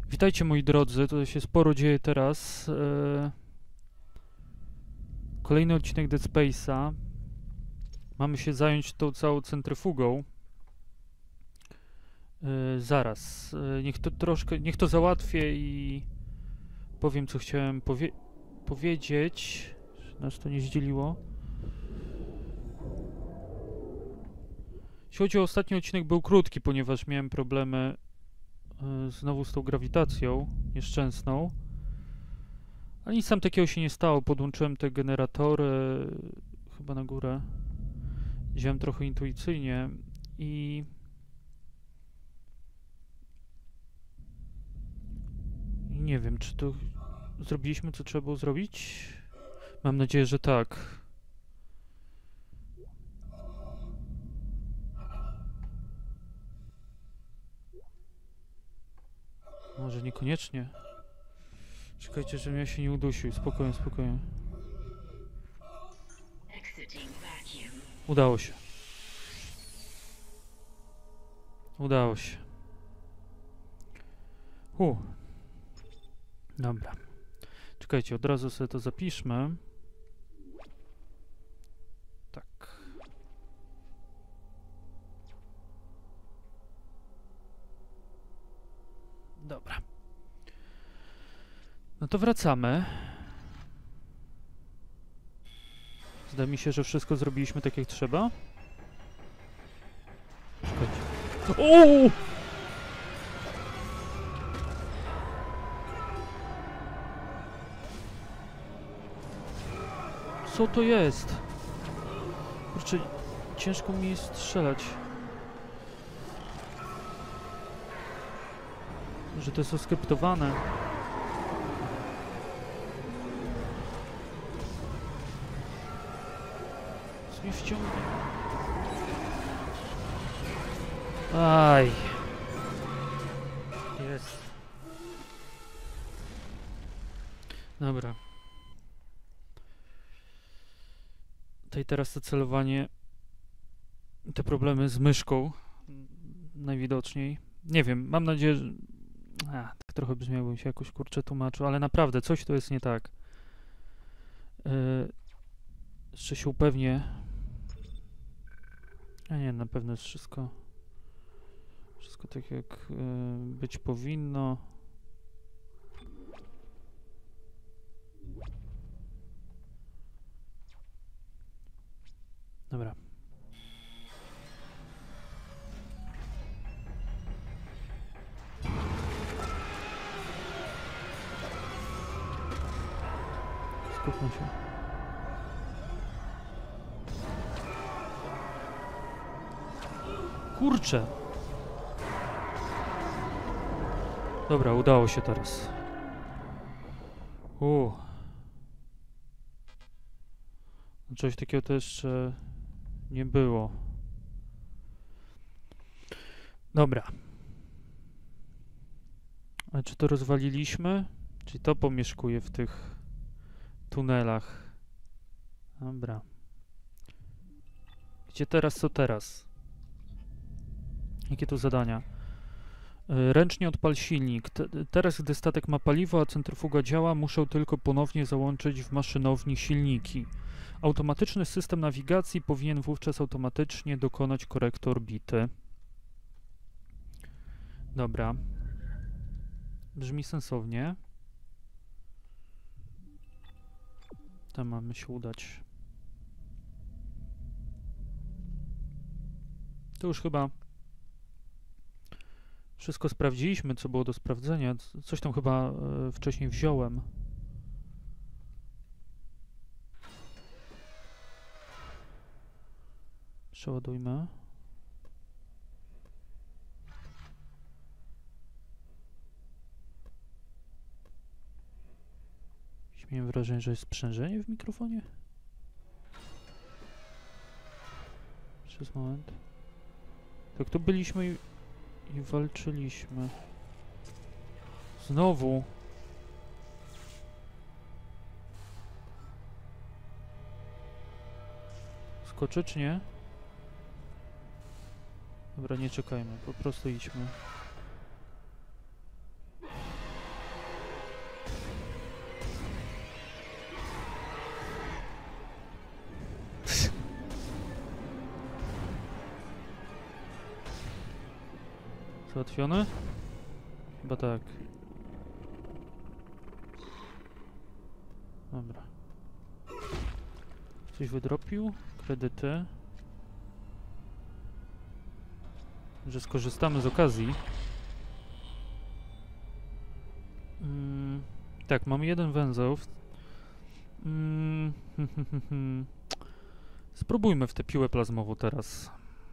Witajcie moi drodzy, to się sporo dzieje teraz. Kolejny odcinek Dead Space'a. Mamy się zająć tą całą centryfugą. Zaraz. Niech to załatwię i powiem co chciałem powiedzieć. Nas to nie zdzieliło. Jeśli chodzi o ostatni odcinek, był krótki, ponieważ miałem problemy znowu z tą grawitacją nieszczęsną. Ale nic tam takiego się nie stało. Podłączyłem te generatory chyba na górę. Działałem trochę intuicyjnie i nie wiem, czy to zrobiliśmy, co trzeba było zrobić? Mam nadzieję, że tak. Może niekoniecznie. Czekajcie, żebym ja się nie udusił. Spokojnie, spokojnie. Udało się. Udało się. Dobra. Czekajcie, od razu sobie to zapiszmy. Tak. Dobra. No to wracamy. Zdaje mi się, że wszystko zrobiliśmy tak jak trzeba. Czekajcie. O! Co to jest? Kurczę, ciężko mi jest strzelać. Że to jest oskryptowane. Co mnie wciągnie? Aj. Jest. Dobra. Tutaj teraz to celowanie, te problemy z myszką najwidoczniej. Nie wiem, mam nadzieję, że... tak trochę brzmiałbym się jakoś kurczę tłumaczył, ale naprawdę coś tu jest nie tak. Jeszcze się upewnię. A nie, na pewno jest wszystko tak jak być powinno. Dobra. Skupmy się. Kurczę! Dobra, udało się teraz. Coś takiego to jeszcze nie było. Dobra. A czy to rozwaliliśmy? Czyli to pomieszkuje w tych tunelach. Dobra. Gdzie teraz, co teraz? Jakie tu zadania? Ręcznie odpal silnik. Teraz, gdy statek ma paliwo, a centryfuga działa, muszę tylko ponownie załączyć w maszynowni silniki. Automatyczny system nawigacji powinien wówczas automatycznie dokonać korekty orbity. Dobra. Brzmi sensownie. Tam mamy się udać. To już chyba wszystko sprawdziliśmy, co było do sprawdzenia. Coś tam chyba wcześniej wziąłem. Przeładujmy. Miałem wrażenie, że jest sprzężenie w mikrofonie. Przez moment. Tak, tu byliśmy i walczyliśmy. Znowu. Skoczyć, nie? Dobra, nie czekajmy, po prostu idźmy. Załatwione? Chyba tak. Dobra. Coś wydropił? Kredyty. Że skorzystamy z okazji. Tak, mamy jeden węzeł. Spróbujmy w tę piłę plazmową teraz.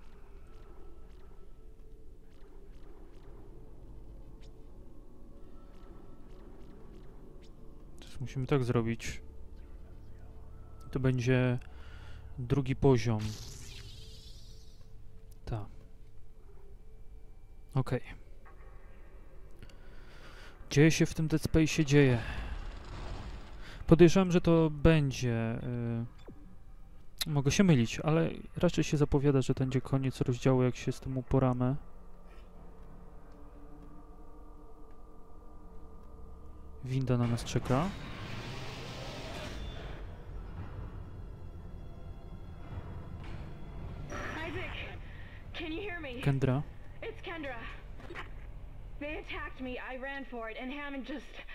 Też musimy tak zrobić. To będzie drugi poziom. Tak. Okej. Dzieje się w tym Dead Space'ie, dzieje. Podejrzewam, że to będzie... mogę się mylić, ale raczej się zapowiada, że to będzie koniec rozdziału, jak się z tym uporamy. Winda na nas czeka. Isaac, can you hear me? Kendra. It's Kendra. They attacked me, I ran for it, and Hammond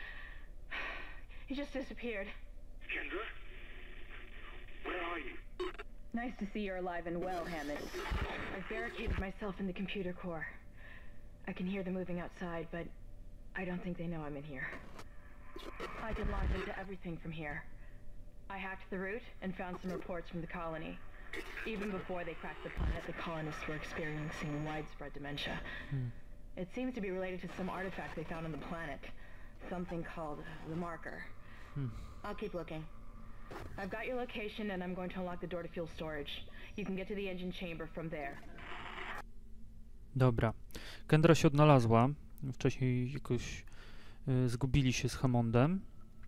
he just disappeared. Kendra? Where are you? Nice to see you're alive and well, Hammond. I've barricaded myself in the computer core. I can hear them moving outside, but I don't think they know I'm in here. I can launch into everything from here. I hacked the route and found some reports from the colony. Even before they cracked the planet, the colonists were experiencing widespread dementia. It seems to be related to some artifact they found on the planet. Something called the Marker. I'll keep looking. I've got your location and I'm going to unlock the door to fuel storage. You can get to the engine chamber from there. Dobra. Kendra się odnalazła. Wcześniej jakoś zgubili się z Hammondem.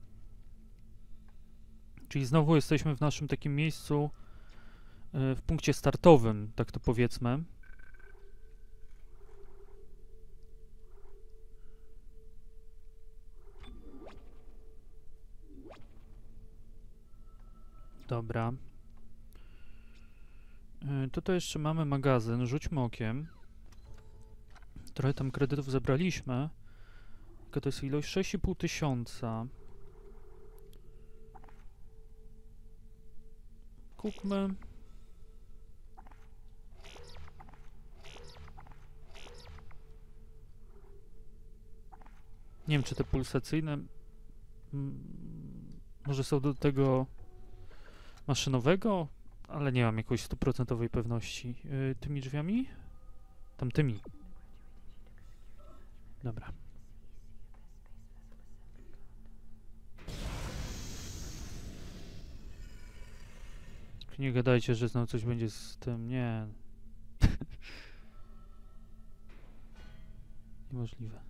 Czyli znowu jesteśmy w naszym takim miejscu, w punkcie startowym, tak to powiedzmy. Dobra. Tutaj jeszcze mamy magazyn. Rzućmy okiem. Trochę tam kredytów zebraliśmy. Jaka to jest ilość? 6,5 tysiąca. Kupmy. Nie wiem, czy te pulsacyjne może są do tego maszynowego, ale nie mam jakiejś 100% pewności. Tymi drzwiami? Tamtymi. Dobra. Nie gadajcie, że znowu coś będzie z tym. Nie. Niemożliwe.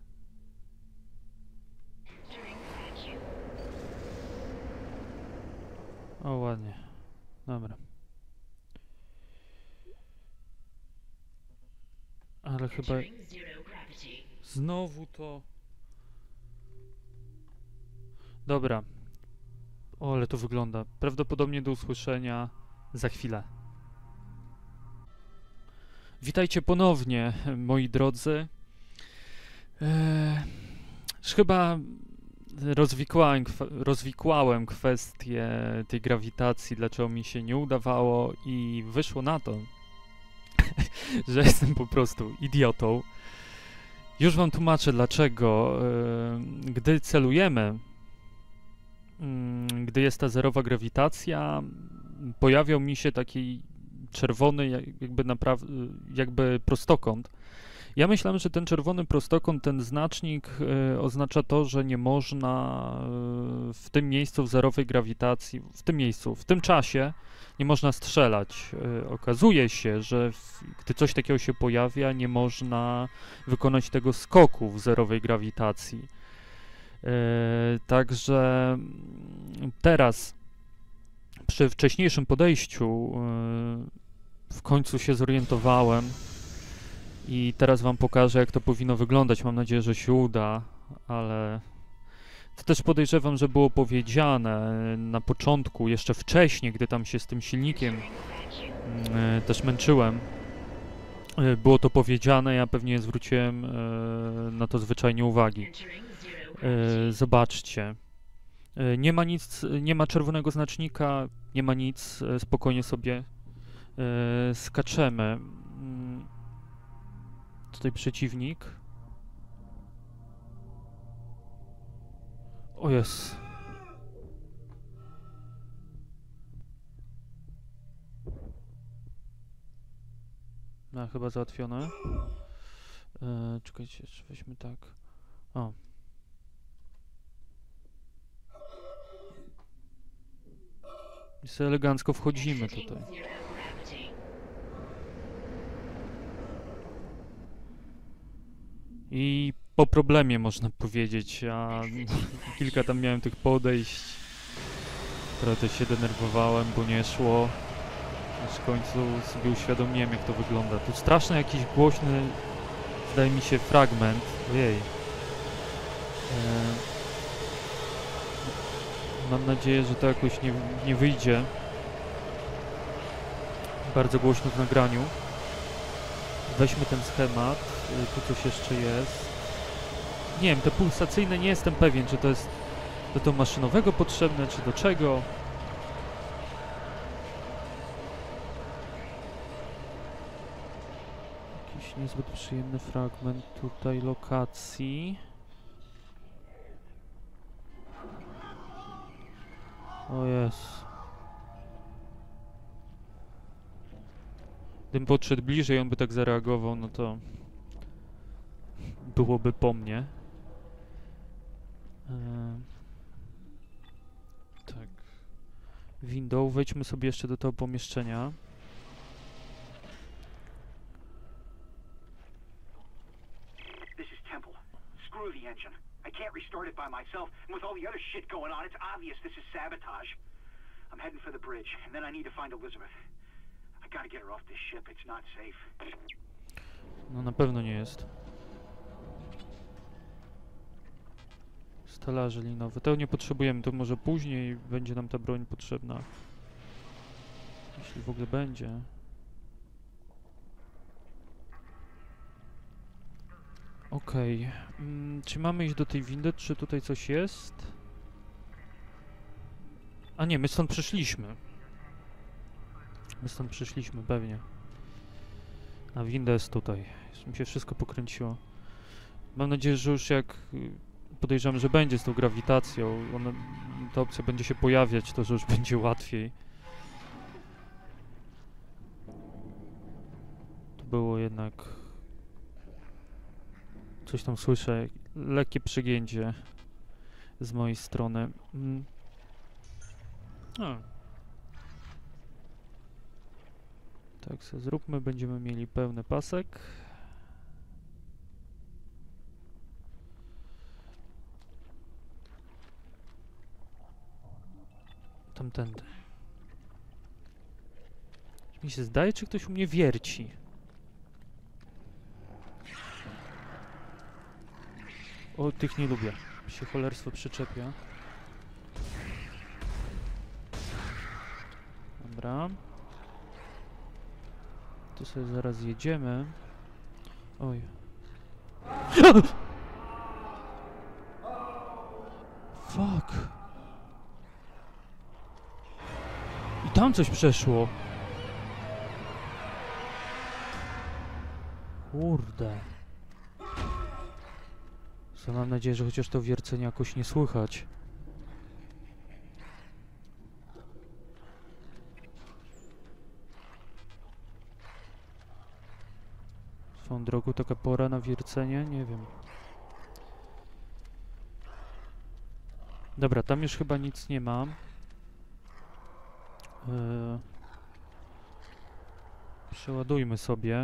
O, ładnie. Dobra. Ale chyba... Znowu to... Dobra. O, ale to wygląda. Prawdopodobnie do usłyszenia za chwilę. Witajcie ponownie, moi drodzy. Już chyba rozwikłałem kwestię tej grawitacji, dlaczego mi się nie udawało i wyszło na to, że jestem po prostu idiotą. Już wam tłumaczę dlaczego. Gdy celujemy, gdy jest ta zerowa grawitacja, pojawiał mi się taki czerwony jakby prostokąt. Ja myślałem, że ten czerwony prostokąt, ten znacznik oznacza to, że nie można w tym miejscu w zerowej grawitacji, w tym czasie nie można strzelać. Okazuje się, że gdy coś takiego się pojawia, nie można wykonać tego skoku w zerowej grawitacji. Także teraz przy wcześniejszym podejściu w końcu się zorientowałem i teraz wam pokażę, jak to powinno wyglądać. Mam nadzieję, że się uda, ale to też podejrzewam, że było powiedziane na początku, jeszcze wcześniej, gdy tam się z tym silnikiem też męczyłem. Było to powiedziane, ja pewnie nie zwróciłem na to zwyczajnie uwagi. Zobaczcie. Nie ma nic, nie ma czerwonego znacznika, nie ma nic, spokojnie sobie skaczemy. Tutaj przeciwnik. O jest. No, chyba załatwione. Czekajcie, jeszcze weźmy tak. O. I sobie elegancko wchodzimy tutaj. I po problemie można powiedzieć, a kilka tam miałem tych podejść. Trochę się denerwowałem, bo nie szło. Aż w końcu sobie uświadomiłem, jak to wygląda. Tu straszny jakiś głośny, zdaje mi się, fragment. Ojej. Mam nadzieję, że to jakoś nie wyjdzie. Bardzo głośno w nagraniu. Weźmy ten schemat. Tu coś jeszcze jest. Nie wiem, te pulsacyjne nie jestem pewien, czy to jest do tego maszynowego potrzebne, czy do czego. Jakiś niezbyt przyjemny fragment tutaj lokacji. O jest. Gdybym podszedł bliżej, on by tak zareagował, no to byłoby po mnie. Tak. Window, wejdźmy sobie jeszcze do tego pomieszczenia. This is Temple. Screw the engine. I can't restart it by myself, and with all the other shit going on, it's obvious this is sabotage. I'm heading for the bridge, and then I need to find Elizabeth. I gotta get her off this ship. It's not safe. No na pewno nie jest. Stelaże linowe. Tego nie potrzebujemy, to może później będzie nam ta broń potrzebna. Jeśli w ogóle będzie. Okej. Czy mamy iść do tej windy, czy tutaj coś jest? A nie, my stąd przyszliśmy. My stąd przyszliśmy, pewnie. A winda jest tutaj. Już mi się wszystko pokręciło. Mam nadzieję, że już jak podejrzewam, że będzie z tą grawitacją, ta opcja będzie się pojawiać, to że już będzie łatwiej. To było jednak... Coś tam słyszę. Lekkie przegięcie z mojej strony. Tak, co zróbmy. Będziemy mieli pełny pasek. Tamtędy. Mi się zdaje, czy ktoś u mnie wierci. O, tych nie lubię. Się cholerstwo przyczepia. Dobra. Tu sobie zaraz jedziemy. Oj. Fuck. I tam coś przeszło. Kurde. Co, mam nadzieję, że chociaż to wiercenie jakoś nie słychać. Swoją drogą taka pora na wiercenie? Nie wiem. Dobra, tam już chyba nic nie ma. Przeładujmy sobie.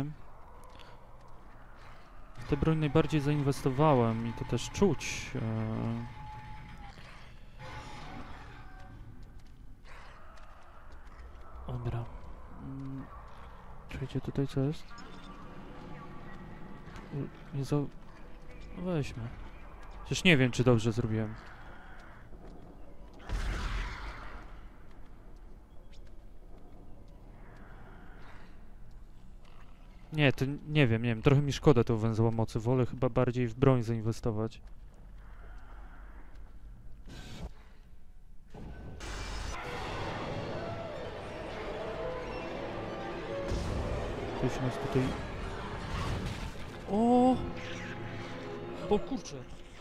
W tę broń najbardziej zainwestowałem i to też czuć. Dobra. Czekajcie, tutaj co jest? Nie za... No weźmy. Przecież nie wiem, czy dobrze zrobiłem. Nie, to nie wiem, trochę mi szkoda tego węzła mocy. Wolę chyba bardziej w broń zainwestować. Ktoś nas tutaj... O! O kurczę!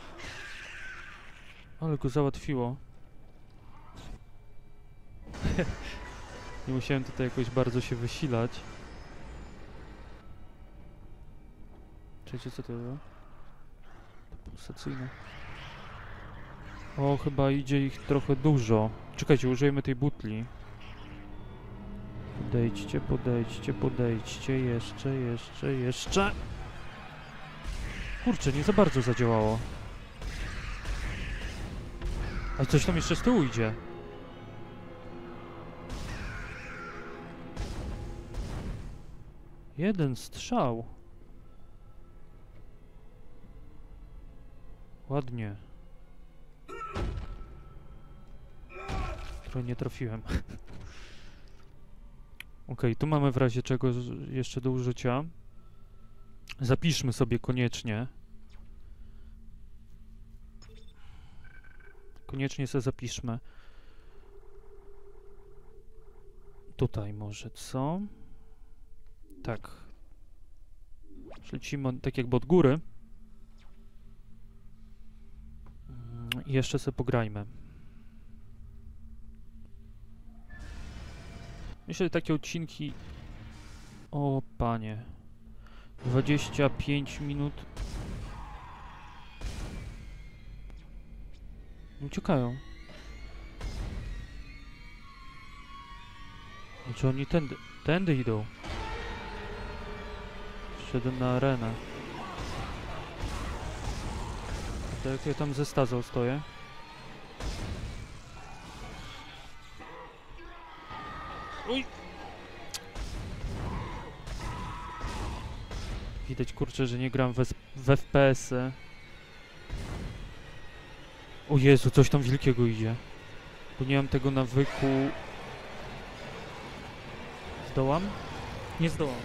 Ale go załatwiło. Nie musiałem tutaj jakoś bardzo się wysilać. Czekajcie, co to było? Pulsacyjne. O, chyba idzie ich trochę dużo. Czekajcie, użyjemy tej butli. Podejdźcie, podejdźcie, podejdźcie. Jeszcze. Kurczę, nie za bardzo zadziałało. A coś tam jeszcze z tyłu idzie. Jeden strzał. Ładnie. Trochę nie trafiłem. Okej, tu mamy w razie czego jeszcze do użycia. Zapiszmy sobie koniecznie. Koniecznie sobie zapiszmy. Tutaj może, co? Tak. Lecimy tak jakby od góry. I jeszcze sobie pograjmy. Myślę, że takie odcinki... O, panie. 25 minut. Uciekają. Znaczy oni tędy idą. Wszedłem na arenę. To jak ja tam ze stazą stoję. Uj! Widać, kurczę, że nie gram w FPS-y. O Jezu, coś tam wielkiego idzie. Bo nie mam tego nawyku. Zdołam? Nie zdołam.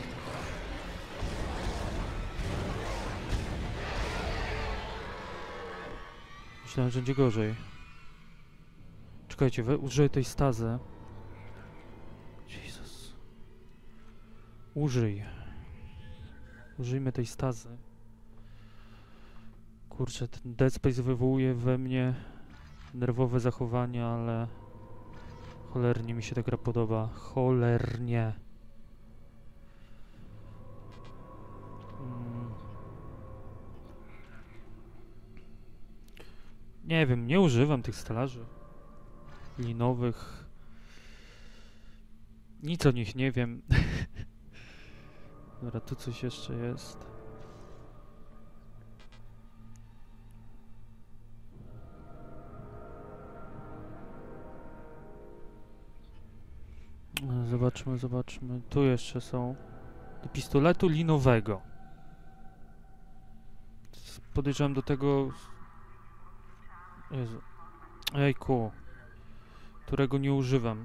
Myślałem, że będzie gorzej. Czekajcie, użyję tej stazy. Jezus. Użyjmy tej stazy. Kurczę, ten Dead Space wywołuje we mnie nerwowe zachowania, ale cholernie mi się ta gra podoba. Cholernie. Nie wiem, nie używam tych stelaży linowych. Nic o nich nie wiem. Dobra, tu coś jeszcze jest. Zobaczmy. Tu jeszcze są. Do pistoletu linowego. Podejrzewam do tego... Jezu. Ejku. Którego nie używam.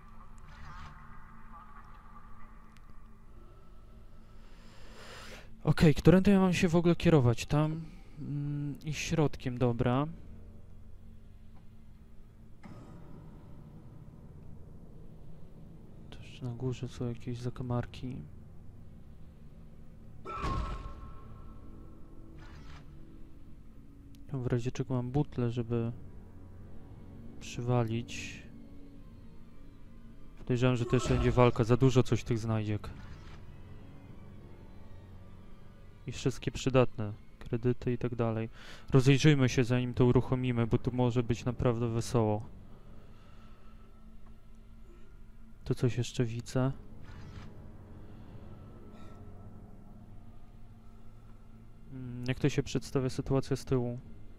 Okej, którędy ja mam się w ogóle kierować? Tam i środkiem, dobra. To jeszcze na górze są jakieś zakamarki. W razie czego mam butlę, żeby przywalić. Podejrzewam, że to jeszcze będzie walka. Za dużo coś tych znajdziek. I wszystkie przydatne. Kredyty i tak dalej. Rozejrzyjmy się, zanim to uruchomimy, bo tu może być naprawdę wesoło. Tu coś jeszcze widzę. Jak to się przedstawia sytuacja z tyłu?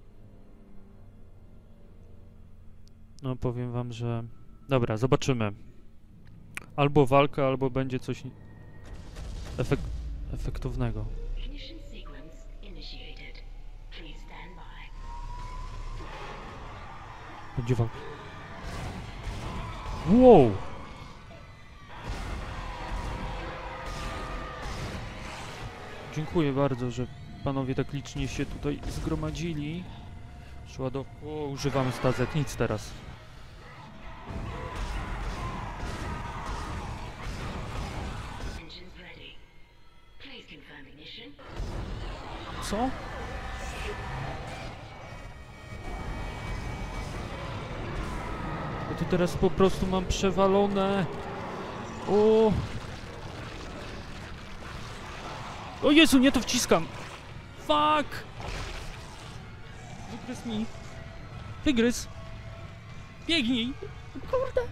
No powiem wam, że... Dobra, zobaczymy. Albo walka, albo będzie coś efektownego. Będzie walka. Wow! Dziękuję bardzo, że panowie tak licznie się tutaj zgromadzili. O, używamy stazek, nic teraz. Co? Ja tu teraz po prostu mam przewalone. O! O Jezu, nie to wciskam! Fuck! Wygryz mi. Wygryz! Biegnij! Kurde!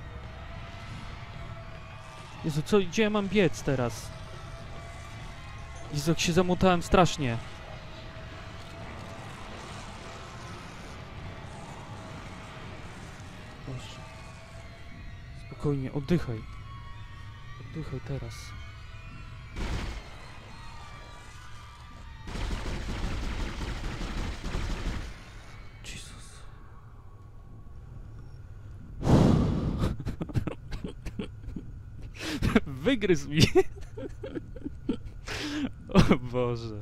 Jezu, co, gdzie ja mam biec teraz? Jezu, jak się zamotałem strasznie. Boże. Spokojnie, oddychaj. Oddychaj teraz. Jezus. Wygryzł mi. O Boże.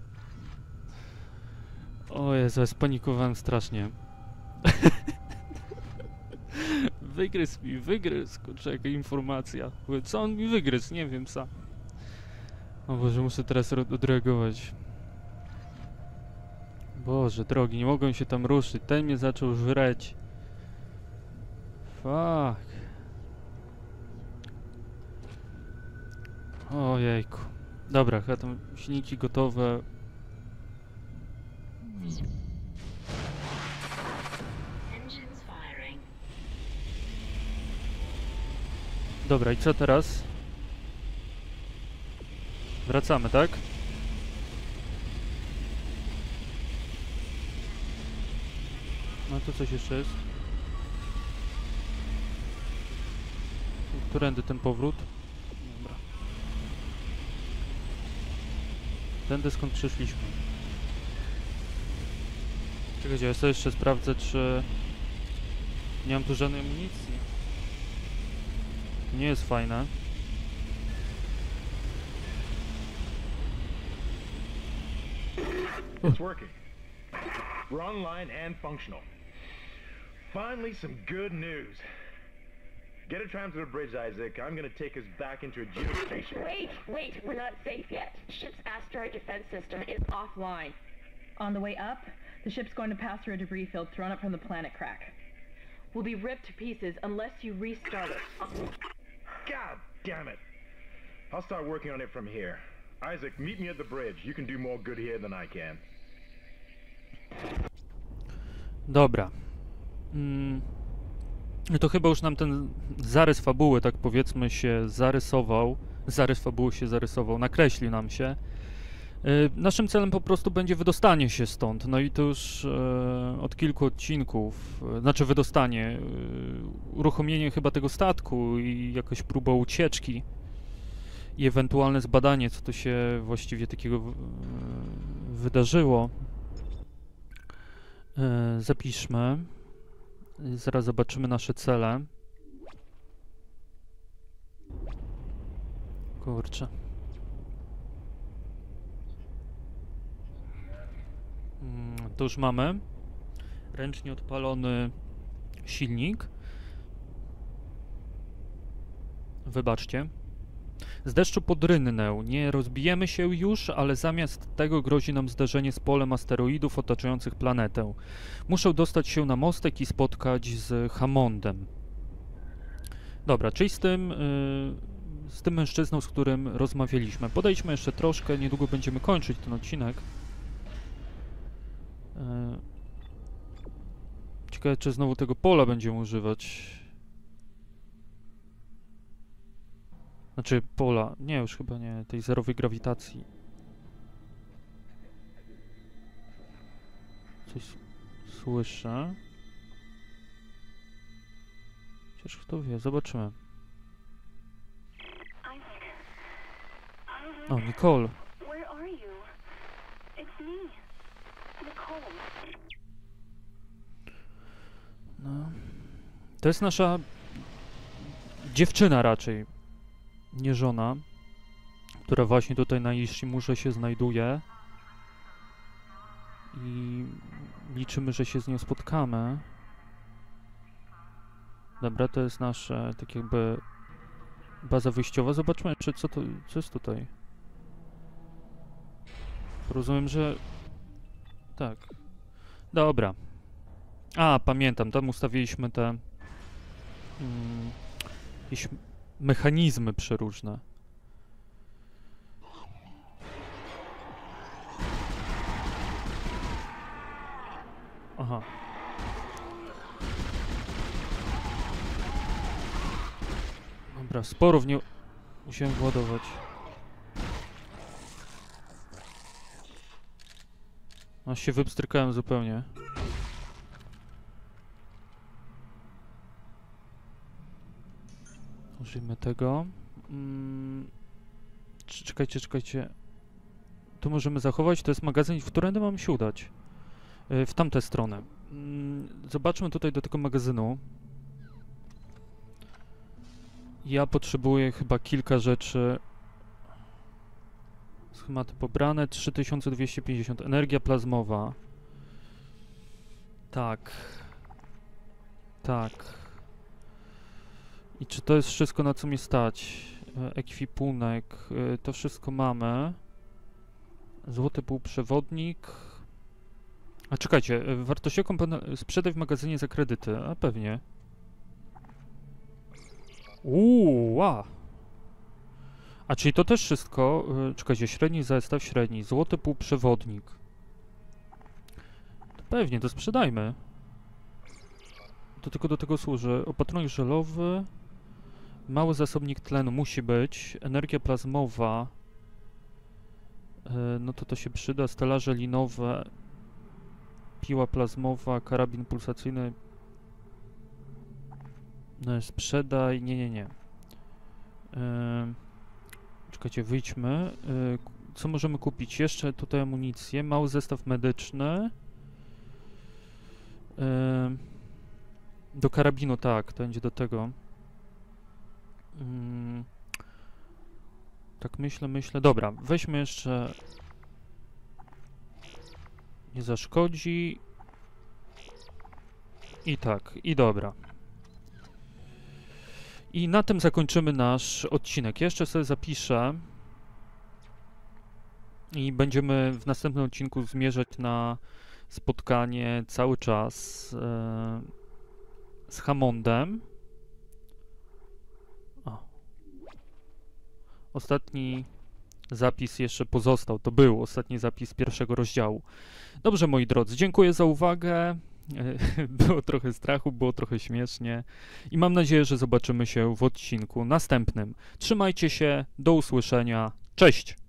O Jezu, ja spanikowałem strasznie. Wygryzł, kurczę, jaka informacja. Co on mi wygryzł? Nie wiem sam. O Boże, muszę teraz odreagować. Boże drogi, nie mogłem się tam ruszyć. Ten mnie zaczął żreć. Fuck. Ojejku. Dobra, chyba tam silniki gotowe. Dobra, i co teraz? Wracamy, tak? No to coś jeszcze jest. Którędy ten powrót? Dobra. Tędy skąd przyszliśmy. Czekajcie, ja sobie jeszcze sprawdzę, czy nie mam tu żadnej amunicji. Nie jest fajne. It's working. We're online and functional. Finally, some good news. Get a tram to the bridge, Isaac. I'm gonna take us back into a geostation. Wait, we're not safe yet. Ship's asteroid defense system is offline. On the way up, the ship's going to pass through a debris field thrown up from the planet crack. We'll be ripped to pieces unless you restart it. God damn it. I'll start working on it from here. Isaac, meet me at the bridge. You can do more good here than I can. Dobra. To chyba już nam ten zarys fabuły, tak powiedzmy, się zarysował. Zarys fabuły się zarysował, nakreślił nam się. Naszym celem po prostu będzie wydostanie się stąd. No i to już od kilku odcinków, znaczy wydostanie, uruchomienie chyba tego statku i jakaś próba ucieczki i ewentualne zbadanie, co to się właściwie takiego wydarzyło. Zapiszmy. Zaraz zobaczymy nasze cele. Kurczę. To już mamy. Ręcznie odpalony silnik. Wybaczcie. Z deszczu pod rynnę. Nie rozbijemy się już, ale zamiast tego grozi nam zderzenie z polem asteroidów otaczających planetę. Muszę dostać się na mostek i spotkać z Hammondem. Dobra, czyli z tym mężczyzną, z którym rozmawialiśmy. Podejdźmy jeszcze troszkę, niedługo będziemy kończyć ten odcinek. Ciekawe, czy znowu tego pola będziemy używać. Znaczy pola, nie, już chyba nie, tej zerowej grawitacji. Coś słyszę. Chociaż kto wie, zobaczymy. O, Nicole. Where are you? It's me, Nicole. No. To jest nasza dziewczyna raczej, nie żona, która właśnie tutaj na Ishimurze się znajduje. I liczymy, że się z nią spotkamy. Dobra, to jest nasza, tak jakby, baza wyjściowa. Zobaczmy jeszcze, co jest tutaj. Rozumiem, że... Tak. Dobra. A, pamiętam, tam ustawiliśmy te... jakieś mechanizmy przeróżne. Aha. Dobra, sporo w nie musiałem władować. Aż się wypstrykałem zupełnie. Użyjmy tego. Czekajcie. Tu możemy zachować. To jest magazyn, w którędy mam się udać. W tamtę stronę. Zobaczmy tutaj do tego magazynu. Ja potrzebuję chyba kilka rzeczy. Schematy pobrane. 3250. Energia plazmowa. Tak. I czy to jest wszystko, na co mi stać? Ekwipunek. To wszystko mamy. Złoty półprzewodnik. A czekajcie, wartościowy komponent sprzedaj w magazynie za kredyty. A pewnie. Wow. A czyli to też wszystko. Czekajcie, średni zestaw, średni. Złoty półprzewodnik. To pewnie, to sprzedajmy. To tylko do tego służy. Opatrunek żelowy. Mały zasobnik tlenu musi być. Energia plazmowa. No to się przyda. Stelaże linowe. Piła plazmowa. Karabin pulsacyjny. Sprzedaj. Nie. Czekajcie, wyjdźmy. Co możemy kupić? Jeszcze tutaj amunicję. Mały zestaw medyczny. Do karabinu, tak. To będzie do tego. Tak myślę. Dobra, weźmy jeszcze... Nie zaszkodzi. I tak, i dobra. I na tym zakończymy nasz odcinek. Jeszcze sobie zapiszę. I będziemy w następnym odcinku zmierzać na spotkanie cały czas z Hammondem. Ostatni zapis jeszcze pozostał. To był ostatni zapis pierwszego rozdziału. Dobrze, moi drodzy, dziękuję za uwagę. Było trochę strachu, było trochę śmiesznie. I mam nadzieję, że zobaczymy się w odcinku następnym. Trzymajcie się, do usłyszenia. Cześć!